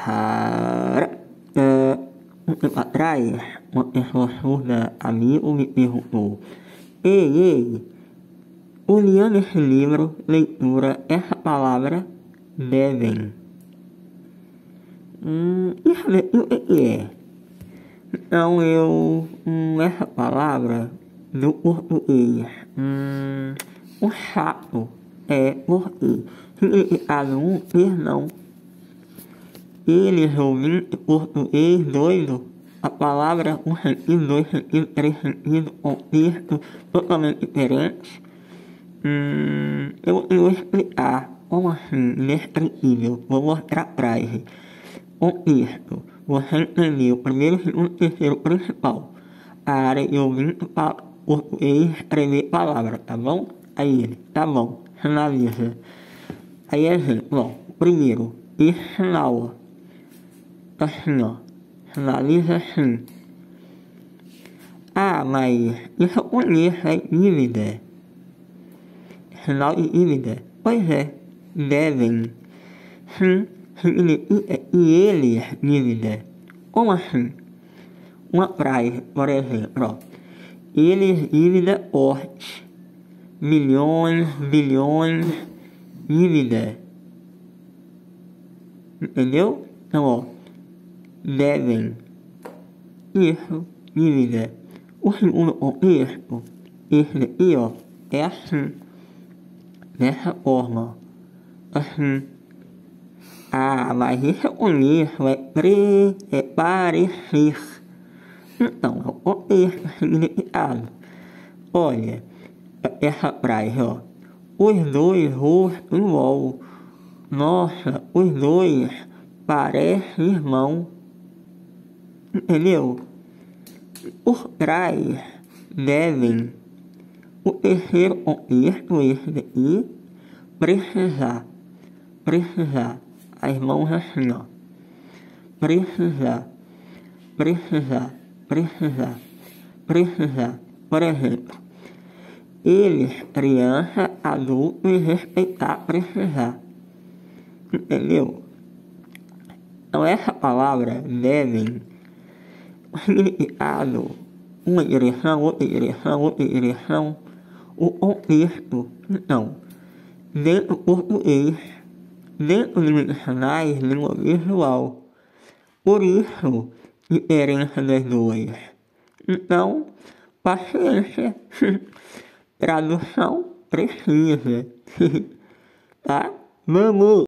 Cara, um tempo atrás, uma pessoa surda amigo me perguntou: ei, olhando esse livro, leitura, essa palavra devem. Deixa eu ver o que é. Então essa palavra do português, o chato é porque significado perdão. Eles ouvintes português doido, a palavra com sentido, dois sentidos, três sentidos, contexto totalmente diferentes. Eu vou explicar como assim, indescritível, vou mostrar frase. Contexto, você entendeu o primeiro, segundo, terceiro, principal. A área de ouvinte para português escrever palavra, tá bom? Aí ele, tá bom, finaliza. Aí exemplo, ó, primeiro, esse sinal, assim ó, finaliza assim. Ah, mas isso eu conheço, é dívida. Sinal de dívida. Pois é, devem. Sim, significa que eles dívida. Como assim? Uma frase, por exemplo, ó. Eles dívida forte. Milhões, bilhões, dívida. Entendeu? Então, ó. Devem. Isso, dívida. O segundo contexto, esse daqui, ó, é assim. Dessa forma. Assim. Ah, mas isso eu conheço, é parecer. Então, é o contexto significado. Olha, essa frase, ó. Os dois rostos igual. Nossa, os dois parecem irmão. Entendeu? Por trás devem. O terceiro contexto, esse daqui, precisar. As mãos assim, ó. Precisar. Por exemplo, eles, criança, adulto e respeitar, precisar. Entendeu? Então essa palavra devem, o significado, uma direção, outra direção, o contexto. Então, dentro do português, dentro de dicionários, língua visual. Por isso, diferença das duas. Então, paciência. Tradução precisa. Tá? Vamos!